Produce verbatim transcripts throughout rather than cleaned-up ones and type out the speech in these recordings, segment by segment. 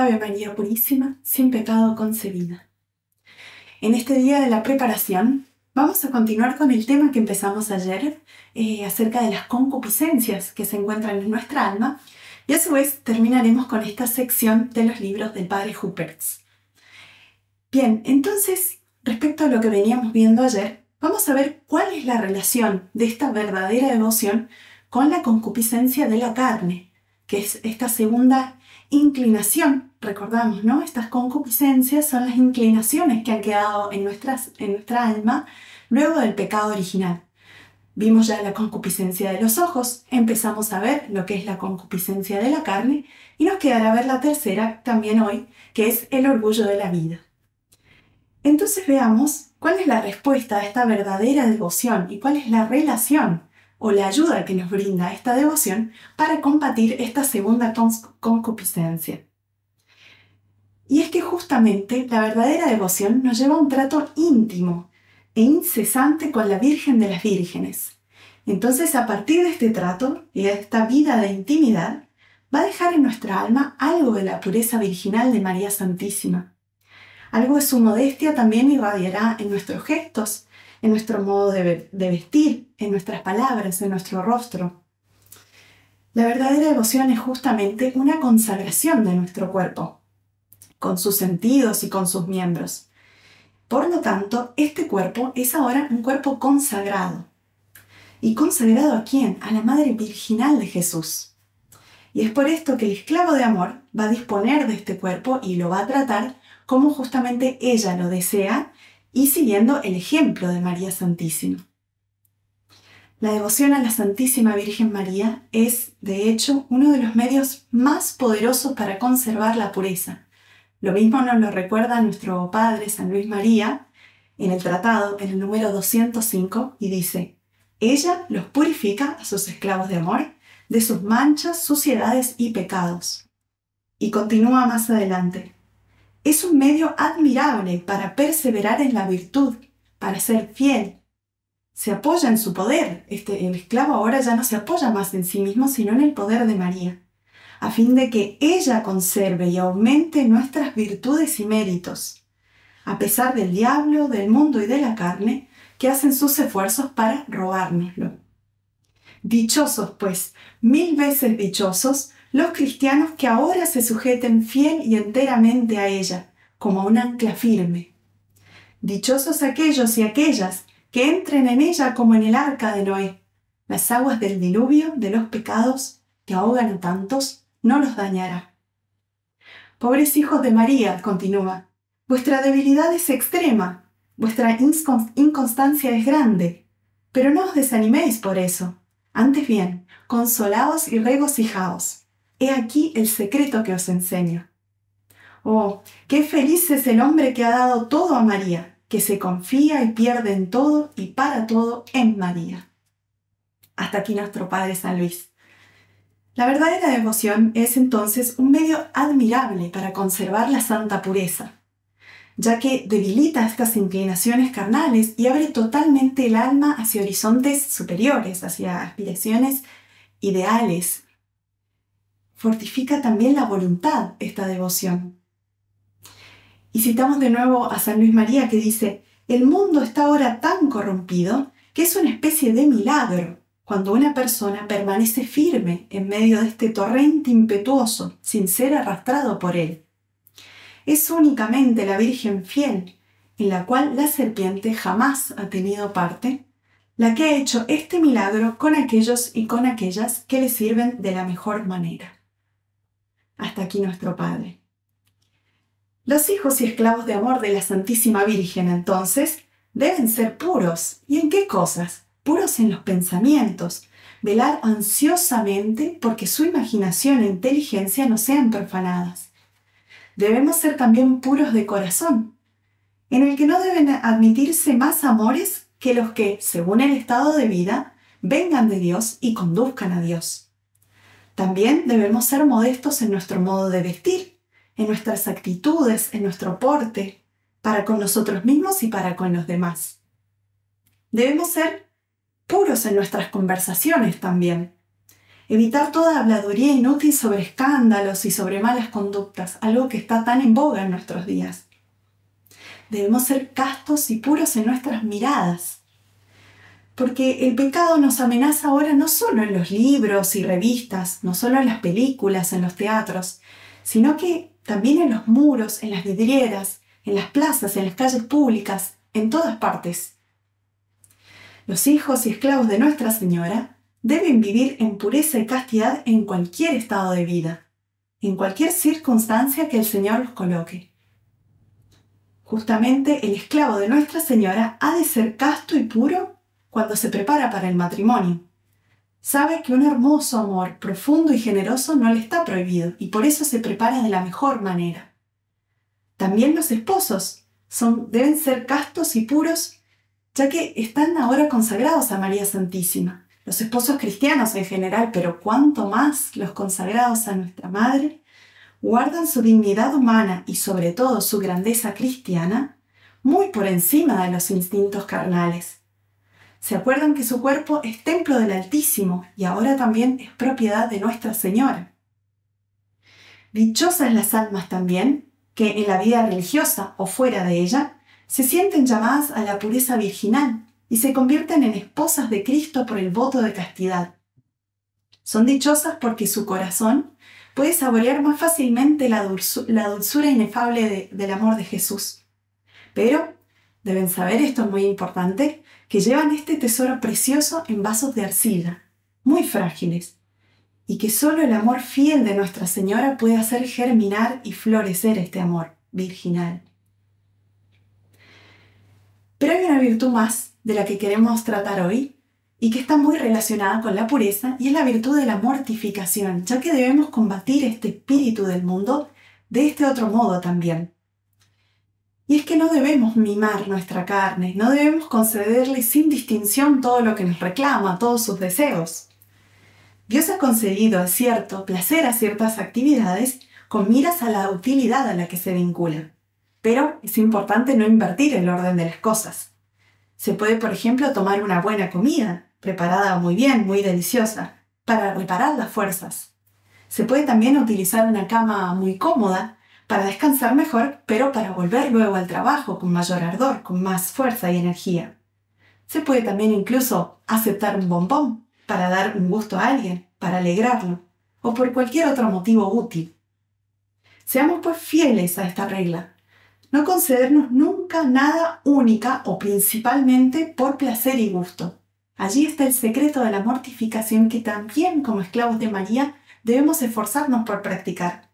Ave María Purísima, sin pecado concebida. En este día de la preparación vamos a continuar con el tema que empezamos ayer eh, acerca de las concupiscencias que se encuentran en nuestra alma, y a su vez terminaremos con esta sección de los libros del Padre Huppertz. Bien, entonces, respecto a lo que veníamos viendo ayer, vamos a ver cuál es la relación de esta verdadera devoción con la concupiscencia de la carne, que es esta segunda inclinación. Recordamos, ¿no? Estas concupiscencias son las inclinaciones que han quedado en, nuestras, en nuestra alma luego del pecado original. Vimos ya la concupiscencia de los ojos, empezamos a ver lo que es la concupiscencia de la carne y nos quedará ver la tercera también hoy, que es el orgullo de la vida. Entonces veamos cuál es la respuesta a esta verdadera devoción y cuál es la relación o la ayuda que nos brinda esta devoción para combatir esta segunda concupiscencia. Y es que justamente la verdadera devoción nos lleva a un trato íntimo e incesante con la Virgen de las Vírgenes. Entonces, a partir de este trato y de esta vida de intimidad, va a dejar en nuestra alma algo de la pureza virginal de María Santísima. Algo de su modestia también irradiará en nuestros gestos, en nuestro modo de, de vestir, en nuestras palabras, en nuestro rostro. La verdadera devoción es justamente una consagración de nuestro cuerpo, con sus sentidos y con sus miembros. Por lo tanto, este cuerpo es ahora un cuerpo consagrado. ¿Y consagrado a quién? A la Madre Virginal de Jesús. Y es por esto que el esclavo de amor va a disponer de este cuerpo y lo va a tratar como justamente ella lo desea, y siguiendo el ejemplo de María Santísima. La devoción a la Santísima Virgen María es, de hecho, uno de los medios más poderosos para conservar la pureza. Lo mismo nos lo recuerda nuestro Padre San Luis María en el tratado, en el número doscientos cinco, y dice: ella los purifica a sus esclavos de amor de sus manchas, suciedades y pecados. Y continúa más adelante: es un medio admirable para perseverar en la virtud, para ser fiel. Se apoya en su poder. Este, el esclavo ahora ya no se apoya más en sí mismo, sino en el poder de María, a fin de que ella conserve y aumente nuestras virtudes y méritos, a pesar del diablo, del mundo y de la carne, que hacen sus esfuerzos para robárnoslo. Dichosos, pues, mil veces dichosos, los cristianos que ahora se sujeten fiel y enteramente a ella, como a un ancla firme. Dichosos aquellos y aquellas que entren en ella como en el arca de Noé. Las aguas del diluvio de los pecados que ahogan a tantos no los dañará. Pobres hijos de María, continúa, vuestra debilidad es extrema, vuestra inconstancia es grande, pero no os desaniméis por eso. Antes bien, consolaos y regocijaos. He aquí el secreto que os enseño. Oh, qué feliz es el hombre que ha dado todo a María, que se confía y pierde en todo y para todo en María. Hasta aquí nuestro Padre San Luis. La verdadera devoción es entonces un medio admirable para conservar la santa pureza, ya que debilita estas inclinaciones carnales y abre totalmente el alma hacia horizontes superiores, hacia aspiraciones ideales. Fortifica también la voluntad esta devoción. Y citamos de nuevo a San Luis María, que dice: el mundo está ahora tan corrompido que es una especie de milagro cuando una persona permanece firme en medio de este torrente impetuoso sin ser arrastrado por él. Es únicamente la Virgen fiel, en la cual la serpiente jamás ha tenido parte, la que ha hecho este milagro con aquellos y con aquellas que le sirven de la mejor manera. Hasta aquí nuestro Padre. Los hijos y esclavos de amor de la Santísima Virgen, entonces, deben ser puros. ¿Y en qué cosas? Puros en los pensamientos. Velar ansiosamente porque su imaginación e inteligencia no sean profanadas. Debemos ser también puros de corazón, en el que no deben admitirse más amores que los que, según el estado de vida, vengan de Dios y conduzcan a Dios. También debemos ser modestos en nuestro modo de vestir, en nuestras actitudes, en nuestro porte, para con nosotros mismos y para con los demás. Debemos ser puros en nuestras conversaciones también, Evitar toda habladuría inútil sobre escándalos y sobre malas conductas, algo que está tan en boga en nuestros días. Debemos ser castos y puros en nuestras miradas, porque el pecado nos amenaza ahora no solo en los libros y revistas, no solo en las películas, en los teatros, sino que también en los muros, en las vidrieras, en las plazas, en las calles públicas, en todas partes. Los hijos y esclavos de Nuestra Señora deben vivir en pureza y castidad en cualquier estado de vida, en cualquier circunstancia que el Señor los coloque. Justamente el esclavo de Nuestra Señora ha de ser casto y puro cuando se prepara para el matrimonio. Sabe que un hermoso amor profundo y generoso no le está prohibido y por eso se prepara de la mejor manera. También los esposos son, deben ser castos y puros, ya que están ahora consagrados a María Santísima. Los esposos cristianos en general, pero cuánto más los consagrados a nuestra Madre, guardan su dignidad humana y sobre todo su grandeza cristiana muy por encima de los instintos carnales. Se acuerdan que su cuerpo es templo del Altísimo y ahora también es propiedad de Nuestra Señora. Dichosas las almas también que en la vida religiosa o fuera de ella se sienten llamadas a la pureza virginal y se convierten en esposas de Cristo por el voto de castidad. Son dichosas porque su corazón puede saborear más fácilmente la, dulzu- la dulzura inefable de, del amor de Jesús. Pero deben saber, esto es muy importante, que llevan este tesoro precioso en vasos de arcilla, muy frágiles, y que solo el amor fiel de Nuestra Señora puede hacer germinar y florecer este amor virginal. Pero hay una virtud más de la que queremos tratar hoy y que está muy relacionada con la pureza, y es la virtud de la mortificación, ya que debemos combatir este espíritu del mundo de este otro modo también. Y es que no debemos mimar nuestra carne, no debemos concederle sin distinción todo lo que nos reclama, todos sus deseos. Dios ha concedido, es cierto, placer a ciertas actividades con miras a la utilidad a la que se vincula. Pero es importante no invertir el orden de las cosas. Se puede, por ejemplo, tomar una buena comida, preparada muy bien, muy deliciosa, para reparar las fuerzas. Se puede también utilizar una cama muy cómoda para descansar mejor, pero para volver luego al trabajo con mayor ardor, con más fuerza y energía. Se puede también incluso aceptar un bombón para dar un gusto a alguien, para alegrarlo, o por cualquier otro motivo útil. Seamos pues fieles a esta regla. No concedernos nunca nada única o principalmente por placer y gusto. Allí está el secreto de la mortificación que también, como esclavos de María, debemos esforzarnos por practicar.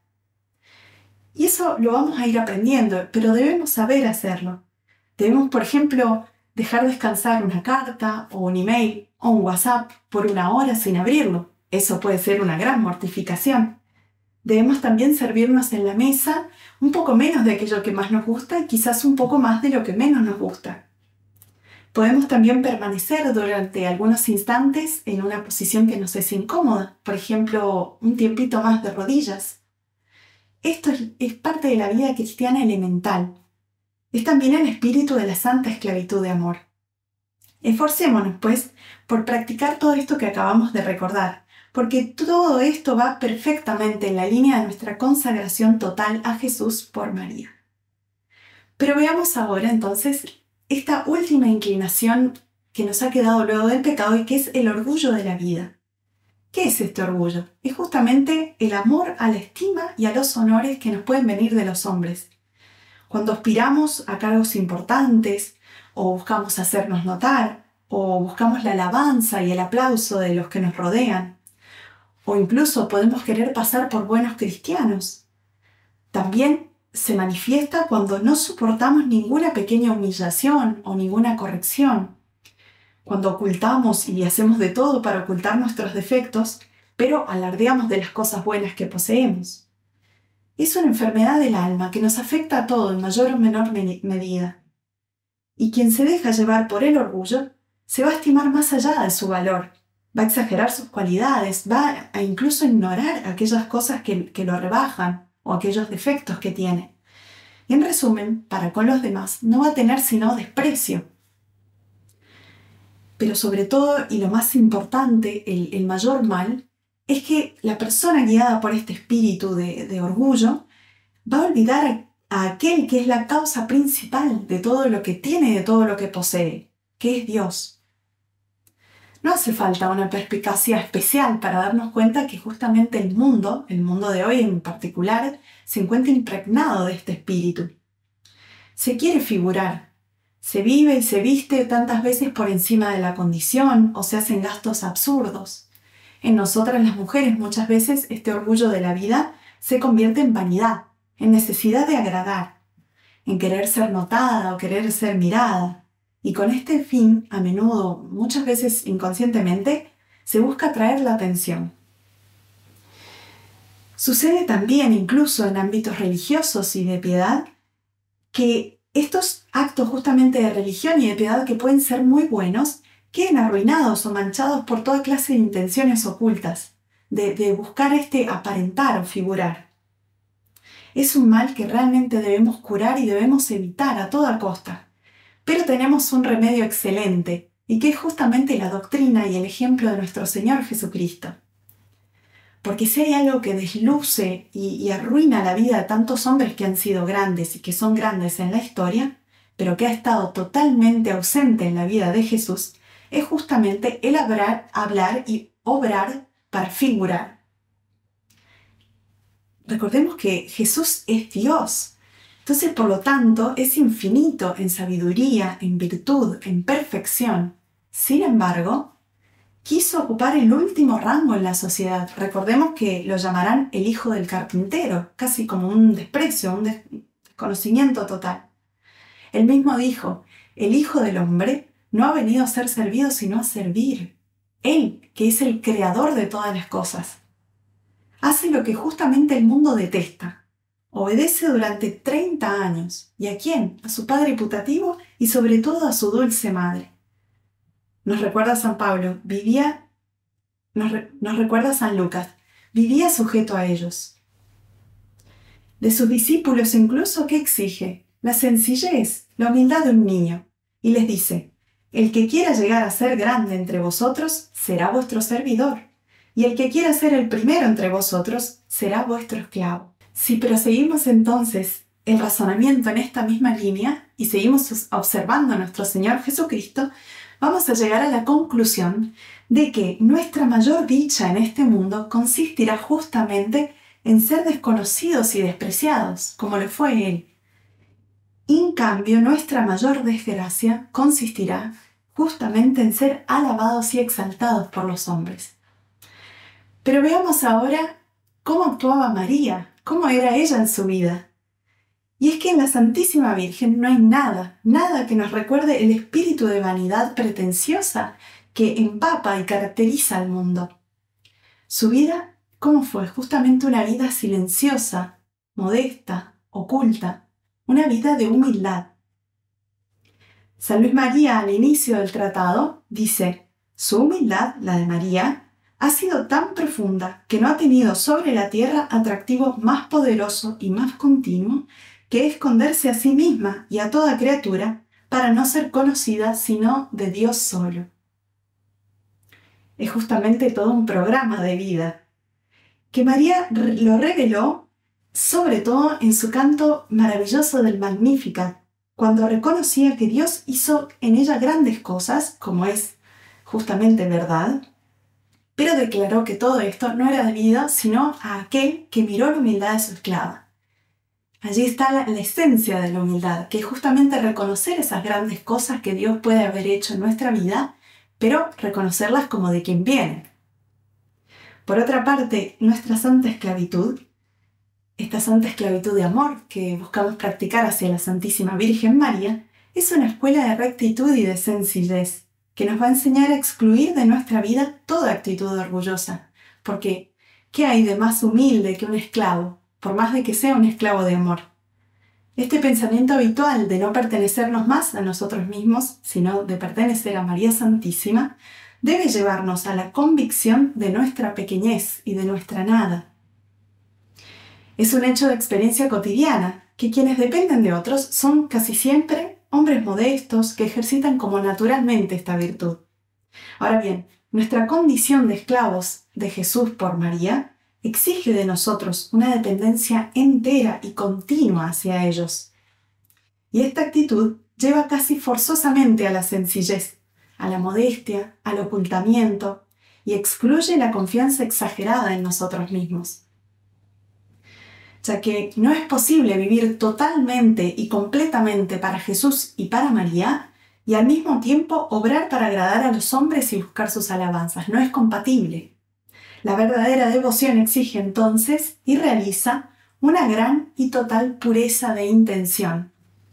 Y eso lo vamos a ir aprendiendo, pero debemos saber hacerlo. Debemos, por ejemplo, dejar descansar una carta o un email o un WhatsApp por una hora sin abrirlo. Eso puede ser una gran mortificación. Debemos también servirnos en la mesa un poco menos de aquello que más nos gusta y quizás un poco más de lo que menos nos gusta. Podemos también permanecer durante algunos instantes en una posición que nos es incómoda, por ejemplo, un tiempito más de rodillas. Esto es, es parte de la vida cristiana elemental. Es también el espíritu de la santa esclavitud de amor. Esforcémonos, pues, por practicar todo esto que acabamos de recordar, porque todo esto va perfectamente en la línea de nuestra consagración total a Jesús por María. Pero veamos ahora entonces esta última inclinación que nos ha quedado luego del pecado y que es el orgullo de la vida. ¿Qué es este orgullo? Es justamente el amor a la estima y a los honores que nos pueden venir de los hombres. Cuando aspiramos a cargos importantes, o buscamos hacernos notar, o buscamos la alabanza y el aplauso de los que nos rodean, o incluso podemos querer pasar por buenos cristianos. También se manifiesta cuando no soportamos ninguna pequeña humillación o ninguna corrección, cuando ocultamos y hacemos de todo para ocultar nuestros defectos, pero alardeamos de las cosas buenas que poseemos. Es una enfermedad del alma que nos afecta a todo en mayor o menor medida. Y quien se deja llevar por el orgullo se va a estimar más allá de su valor, va a exagerar sus cualidades, va a incluso ignorar aquellas cosas que, que lo rebajan o aquellos defectos que tiene. Y en resumen, para con los demás no va a tener sino desprecio. Pero sobre todo, y lo más importante, el, el mayor mal, es que la persona guiada por este espíritu de, de orgullo va a olvidar a, a aquel que es la causa principal de todo lo que tiene y de todo lo que posee, que es Dios. No hace falta una perspicacia especial para darnos cuenta que justamente el mundo, el mundo de hoy en particular, se encuentra impregnado de este espíritu. Se quiere figurar, se vive y se viste tantas veces por encima de la condición o se hacen gastos absurdos. En nosotras las mujeres muchas veces este orgullo de la vida se convierte en vanidad, en necesidad de agradar, en querer ser notada o querer ser mirada. Y con este fin, a menudo, muchas veces inconscientemente, se busca atraer la atención. Sucede también, incluso en ámbitos religiosos y de piedad, que estos actos justamente de religión y de piedad que pueden ser muy buenos, queden arruinados o manchados por toda clase de intenciones ocultas, de, de buscar este aparentar o figurar. Es un mal que realmente debemos curar y debemos evitar a toda costa. Pero tenemos un remedio excelente, y que es justamente la doctrina y el ejemplo de nuestro Señor Jesucristo. Porque si hay algo que desluce y, y arruina la vida de tantos hombres que han sido grandes y que son grandes en la historia, pero que ha estado totalmente ausente en la vida de Jesús, es justamente el hablar, hablar y obrar para figurar. Recordemos que Jesús es Dios. Entonces, por lo tanto, es infinito en sabiduría, en virtud, en perfección. Sin embargo, quiso ocupar el último rango en la sociedad. Recordemos que lo llamarán el hijo del carpintero, casi como un desprecio, un desconocimiento total. Él mismo dijo, el Hijo del Hombre no ha venido a ser servido sino a servir. Él, que es el creador de todas las cosas, hace lo que justamente el mundo detesta. Obedece durante treinta años. ¿Y a quién? A su padre putativo y sobre todo a su dulce madre. Nos recuerda San Pablo, vivía, nos, re, nos recuerda San Lucas, vivía sujeto a ellos. De sus discípulos incluso, ¿qué exige? La sencillez, la humildad de un niño. Y les dice, el que quiera llegar a ser grande entre vosotros, será vuestro servidor. Y el que quiera ser el primero entre vosotros, será vuestro esclavo. Si proseguimos entonces el razonamiento en esta misma línea y seguimos observando a nuestro Señor Jesucristo, vamos a llegar a la conclusión de que nuestra mayor dicha en este mundo consistirá justamente en ser desconocidos y despreciados, como lo fue Él. Y en cambio, nuestra mayor desgracia consistirá justamente en ser alabados y exaltados por los hombres. Pero veamos ahora cómo actuaba María. ¿Cómo era ella en su vida? Y es que en la Santísima Virgen no hay nada, nada que nos recuerde el espíritu de vanidad pretenciosa que empapa y caracteriza al mundo. Su vida, ¿cómo fue? Justamente una vida silenciosa, modesta, oculta, una vida de humildad. San Luis María, al inicio del tratado, dice, su humildad, la de María, ha sido tan profunda que no ha tenido sobre la tierra atractivo más poderoso y más continuo que esconderse a sí misma y a toda criatura para no ser conocida sino de Dios solo. Es justamente todo un programa de vida que María lo reveló sobre todo en su canto maravilloso del Magnificat, cuando reconocía que Dios hizo en ella grandes cosas, como es justamente verdad, pero declaró que todo esto no era debido sino a aquel que miró la humildad de su esclava. Allí está la, la esencia de la humildad, que es justamente reconocer esas grandes cosas que Dios puede haber hecho en nuestra vida, pero reconocerlas como de quien vienen. Por otra parte, nuestra santa esclavitud, esta santa esclavitud de amor que buscamos practicar hacia la Santísima Virgen María, es una escuela de rectitud y de sencillez, que nos va a enseñar a excluir de nuestra vida toda actitud orgullosa. Porque, ¿qué hay de más humilde que un esclavo, por más de que sea un esclavo de amor? Este pensamiento habitual de no pertenecernos más a nosotros mismos, sino de pertenecer a María Santísima, debe llevarnos a la convicción de nuestra pequeñez y de nuestra nada. Es un hecho de experiencia cotidiana, que quienes dependen de otros son casi siempre hombres modestos que ejercitan como naturalmente esta virtud. Ahora bien, Nuestra condición de esclavos de Jesús por María exige de nosotros una dependencia entera y continua hacia ellos. Y esta actitud lleva casi forzosamente a la sencillez, a la modestia, al ocultamiento, y excluye la confianza exagerada en nosotros mismos. Ya que no es posible vivir totalmente y completamente para Jesús y para María, y al mismo tiempo obrar para agradar a los hombres y buscar sus alabanzas. No es compatible. La verdadera devoción exige entonces y realiza una gran y total pureza de intención.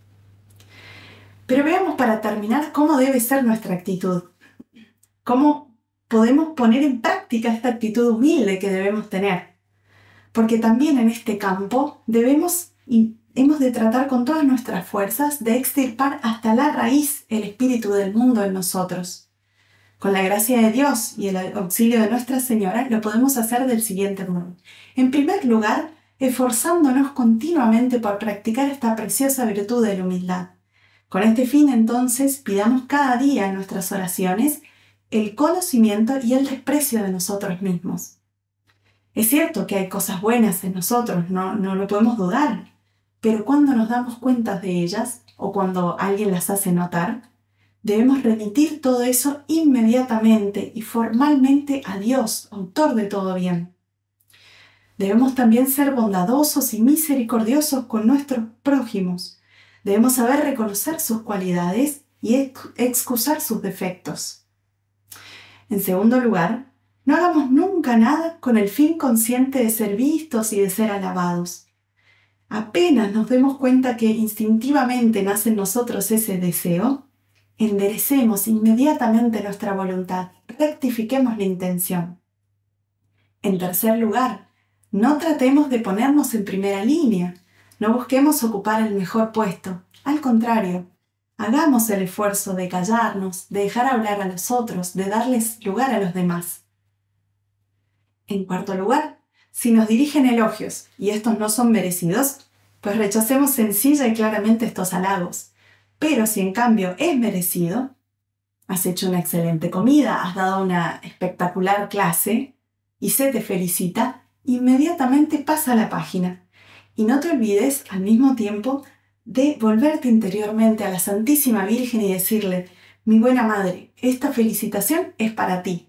Pero veamos para terminar cómo debe ser nuestra actitud. Cómo podemos poner en práctica esta actitud humilde que debemos tener. Porque también en este campo debemos y hemos de tratar con todas nuestras fuerzas de extirpar hasta la raíz el espíritu del mundo en nosotros. Con la gracia de Dios y el auxilio de Nuestra Señora lo podemos hacer del siguiente modo. En primer lugar, esforzándonos continuamente por practicar esta preciosa virtud de la humildad. Con este fin, entonces, pidamos cada día en nuestras oraciones el conocimiento y el desprecio de nosotros mismos. Es cierto que hay cosas buenas en nosotros, no, no lo podemos dudar, pero cuando nos damos cuenta de ellas, o cuando alguien las hace notar, debemos remitir todo eso inmediatamente y formalmente a Dios, autor de todo bien. Debemos también ser bondadosos y misericordiosos con nuestros prójimos. Debemos saber reconocer sus cualidades y ex- excusar sus defectos. En segundo lugar, no hagamos nunca nada con el fin consciente de ser vistos y de ser alabados. Apenas nos demos cuenta que instintivamente nace en nosotros ese deseo, enderecemos inmediatamente nuestra voluntad, rectifiquemos la intención. En tercer lugar, no tratemos de ponernos en primera línea, no busquemos ocupar el mejor puesto. Al contrario, hagamos el esfuerzo de callarnos, de dejar hablar a los otros, de darles lugar a los demás. En cuarto lugar, si nos dirigen elogios y estos no son merecidos, pues rechacemos sencilla y claramente estos halagos. Pero si en cambio es merecido, has hecho una excelente comida, has dado una espectacular clase y se te felicita, inmediatamente pasa la página. Y no te olvides al mismo tiempo de volverte interiormente a la Santísima Virgen y decirle: mi buena madre, esta felicitación es para ti.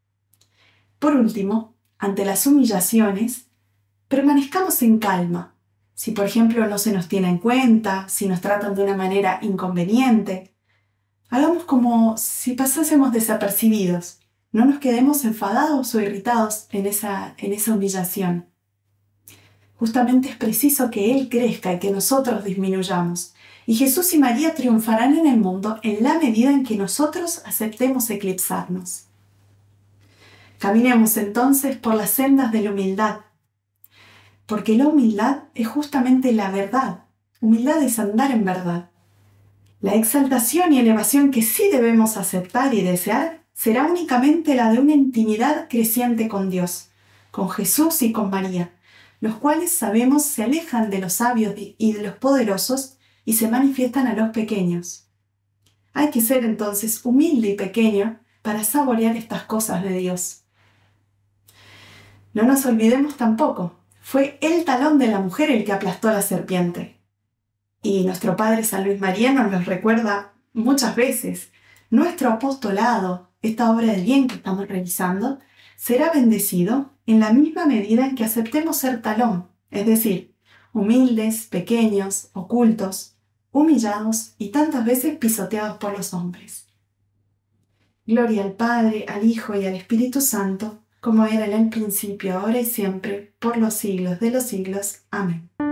Por último, ante las humillaciones, permanezcamos en calma. Si por ejemplo no se nos tiene en cuenta, si nos tratan de una manera inconveniente, hagamos como si pasásemos desapercibidos. No nos quedemos enfadados o irritados en esa, en esa humillación. Justamente es preciso que Él crezca y que nosotros disminuyamos. Y Jesús y María triunfarán en el mundo en la medida en que nosotros aceptemos eclipsarnos. Caminemos entonces por las sendas de la humildad, porque la humildad es justamente la verdad. Humildad es andar en verdad. La exaltación y elevación que sí debemos aceptar y desear será únicamente la de una intimidad creciente con Dios, con Jesús y con María, los cuales sabemos se alejan de los sabios y de los poderosos y se manifiestan a los pequeños. Hay que ser entonces humilde y pequeño para saborear estas cosas de Dios. No nos olvidemos tampoco, fue el talón de la mujer el que aplastó a la serpiente. Y nuestro Padre San Luis María nos lo recuerda muchas veces. Nuestro apostolado, esta obra de bien que estamos realizando, será bendecido en la misma medida en que aceptemos ser talón, es decir, humildes, pequeños, ocultos, humillados y tantas veces pisoteados por los hombres. Gloria al Padre, al Hijo y al Espíritu Santo, como era en el principio, ahora y siempre, por los siglos de los siglos. Amén.